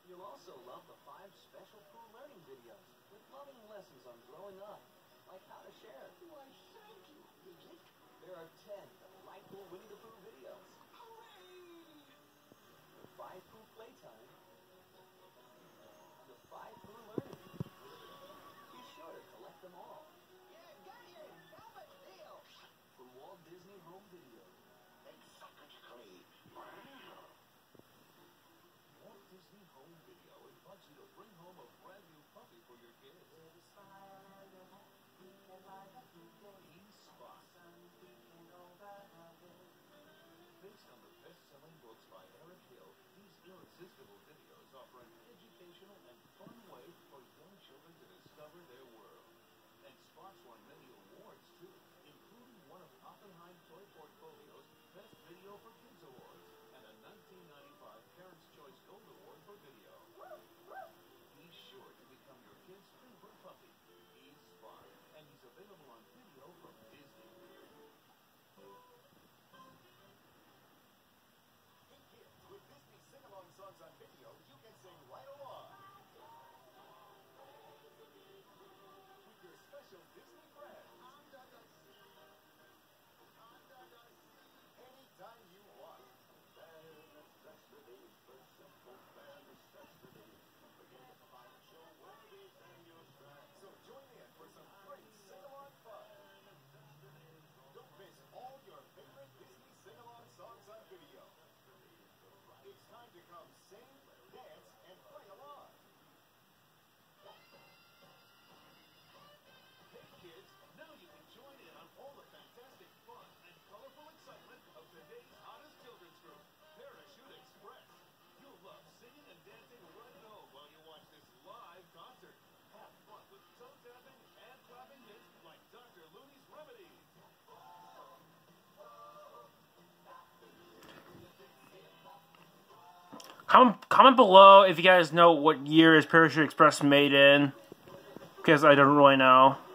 You'll also love the 5 special Pooh learning videos with loving lessons on growing up, like how to share. Why, thank you, Digit. There are 10 delightful Winnie the Pooh videos. Hooray! The 5 Pooh playtime. The 5 Pooh learning. Be sure to collect them all. Yeah, got you. No big deal. For Walt Disney Home Video. Exactly. Walt Disney Home Video invites you to bring home a brand new puppy for your kids. He's Spot. Based on the best-selling books by Eric Hill, these irresistible videos offer an educational and fun way for young children to discover their world. And Spot's won many awards, too, including one of Oppenheim Toy Portfolio's Best Video for Kids Awards and a 1995 Parents' Choice Gold Award for Video. Be sure to become your kid's favorite puppy. He's Spot, and he's available on video from Disney. Get kids with Disney sing-along songs on video you can sing right along. With your special Disney friends. Under the sea. Under the sea. Anytime you want. Bare necessities for simple bare necessities. Forget about your worries and your stress. So join in for some great sing-along fun. Don't miss all your favorite Disney sing-along songs on video. It's time to come sing, dance, and play along. Hey kids, now you can join in on all the fantastic fun and colorful excitement of today's hottest children's group, Parachute Express. You'll love singing and dancing right at home while you watch this live concert. Have fun with toe tapping and clapping hits like Dr. Looney's Remedy. Comment below if you guys know what year is Parachute Express made in, because I don't really know.